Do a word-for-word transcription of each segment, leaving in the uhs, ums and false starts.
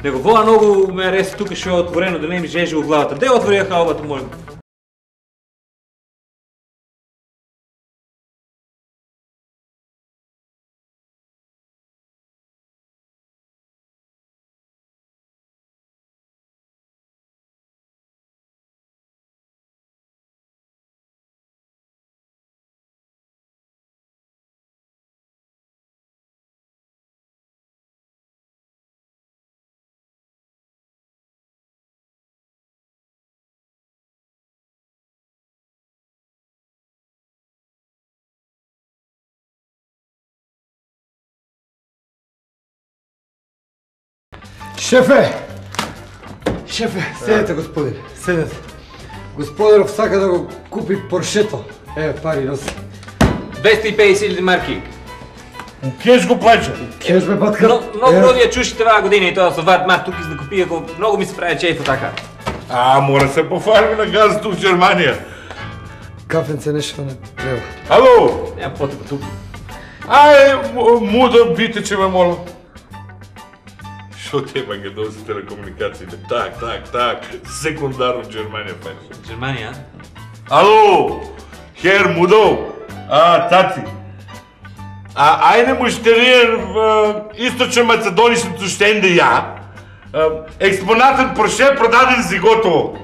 Него воа многу ме ареса тука што е отворено, да не ми жежи у главата. Де отворија халбата, молим? Шефе! Шефе, седете, господине, седете. Господаров сака да го купи Поршето. Еве, пари носи. двеста и педесет илјади марки. У кеш го плаќа. Кеш бе, батка. Но, многу роди ја чушите ваа година и тоа со ват мах тук да купија, многу ми се прави чејфо така. А, мора се пофарми на газ тук в Германија. Кафенце нешто не треба. Ало! Нема потреба тук. Ај, мудо бите, ме молам. Шо тема ги дози телекомуникациите? Так, так, так. Секундарно Германија пајш. Германија? Ало! Хер Мудо! А, тати. А, ајде муштериер в Источно Македоничното штенде ја. Експонатен Порше продаден си готово.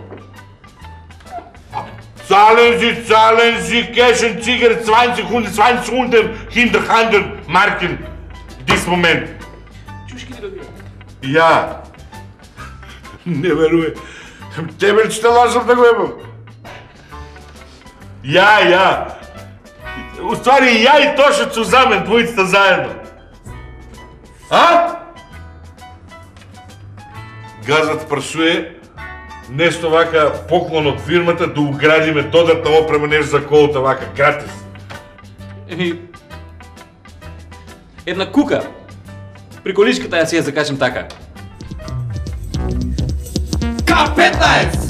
Zahlen zahlen Sie, Cashen, Ziger, zwanzig, hundert, zwanzig, hundert, hinter hundert Marken. Dis Moment. Ja. Не веруе. Тебе ли ще лажам да го ебам? Ja, ja. U stvari, ja i Tošac u zamen, dvojica zajedno. A? Газът прашуе нешто вака поклон од фирмата да уградиме додатна опрема нешто за колата вака гратис. Еми, една кука. При количката ја си ја закачам така. Ка петнаесет!